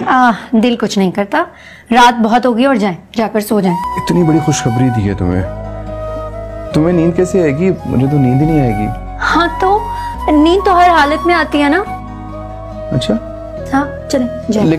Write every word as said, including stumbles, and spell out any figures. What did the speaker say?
आ, दिल कुछ नहीं करता, रात बहुत होगी और जाएं, जाकर सो जाएं। इतनी बड़ी खुशखबरी दी है तुम्हें, तुम्हें नींद कैसे आएगी? मुझे तो नींद ही नहीं आएगी। हाँ तो नींद तो हर हालत में आती है ना। अच्छा हाँ चलें जाएं।